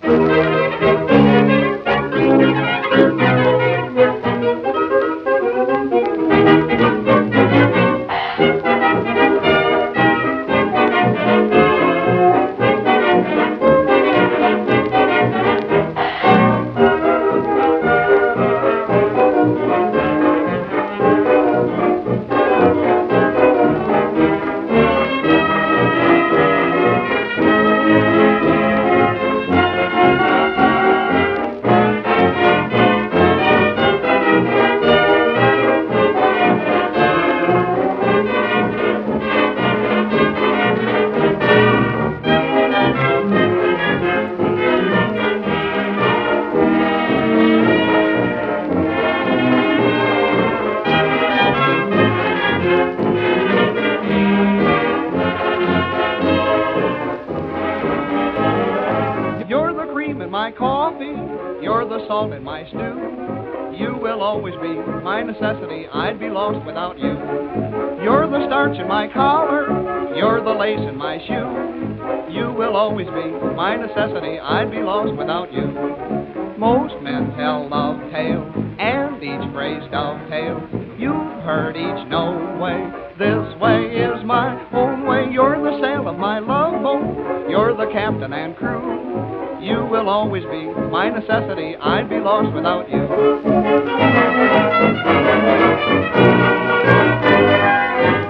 You're the salt in my stew. You will always be my necessity. I'd be lost without you. You're the starch in my collar. You're the lace in my shoe. You will always be my necessity. I'd be lost without you. Most men tell love tales, and each phrase dovetails. You've heard each no way. This way is my own way. You're the sail of my love boat. You're the captain and crew. You will always be my necessity. I'd be lost without you.